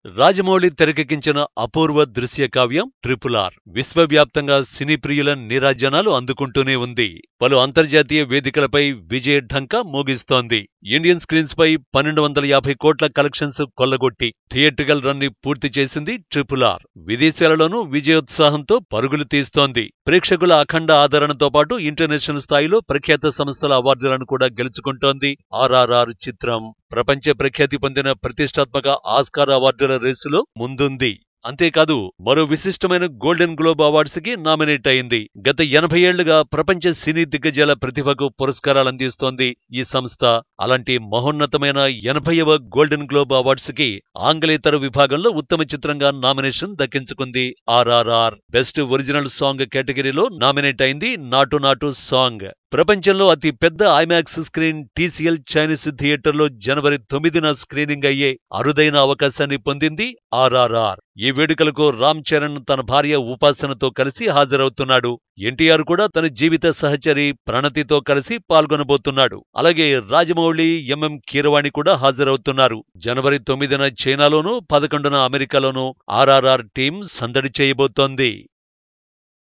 రాజమౌళి తెరకెక్కించిన అపూర్వ దృశ్య కావ్యం ట్రిపుల్ ఆర్ విశ్వవ్యాప్తంగా సినీ ప్రియుల నీరాజనాలు అందుకుంటూనే ఉంది. పలు అంతర్జాతీయ వేదికలపై విజయ ఢంకా మోగిస్తోంది. ఇండియన్ స్క్రీన్స్ పై 1250 కోట్ల కలెక్షన్స్ కొల్లగొట్టి థియేట్రికల్ రన్ ని పూర్తి చేసింది ట్రిపుల్ ఆర్. విదేశాలలోనూ విజయోత్సాహంతో పరుగులు తీస్తోంది. ప్రేక్షకుల అఖండ ఆదరణతో పాటు ఇంటర్నేషనల్ స్థాయిలో ప్రఖ్యాత సంస్థల అవార్డులను కూడా గెలుచుకుంటోంది ఆర్ఆర్ఆర్ చిత్రం. ప్రపంచ ప్రఖ్యాతి పొందిన ప్రతిష్టాత్మక ఆస్కార్ అవార్డుల రేసులో ముందుంది. అంతేకాదు మరో విశిష్టమైన గోల్డెన్ గ్లోబ్ అవార్డ్స్ కి నామినేట్ అయింది. గత 80 ఏళ్లుగా ప్రపంచ సినీ దిగ్గజాల ప్రతిభకు పురస్కారాలందిస్తోంది ఈ సంస్థ. అలాంటి మహోన్నతమైన 80వ గోల్డెన్ గ్లోబ్ అవార్డ్స్ కి ఆంగ్లేతర విభాగంలో ఉత్తమ చిత్రంగా నామినేషన్ దక్కించుకుంది ఆర్ఆర్ఆర్. బెస్ట్ ఒరిజినల్ సాంగ్ కేటగిరీలో నామినేట్ అయింది నాటు నాటు సాంగ్. ప్రపంచంలో అతి పెద్ద ఐమాక్స్ స్క్రీన్ టీసీఎల్ చైనీస్ థియేటర్లో జనవరి 9న స్క్రీనింగ్ అయ్యే అరుదైన అవకాశాన్ని పొందింది ఆర్ఆర్ఆర్. ఈ వేడుకలకు రామ్ చరణ్ తన భార్య ఉపాసనతో కలిసి హాజరవుతున్నాడు. ఎన్టీఆర్ కూడా తన జీవిత సహచరి ప్రణతితో కలిసి పాల్గొనబోతున్నాడు. అలాగే రాజమౌళి, ఎంఎం కీరవాణి కూడా హాజరవుతున్నారు. జనవరి 9న చైనాలోనూ 11న అమెరికాలోనూ ఆర్ఆర్ఆర్ టీం సందడి చేయబోతోంది.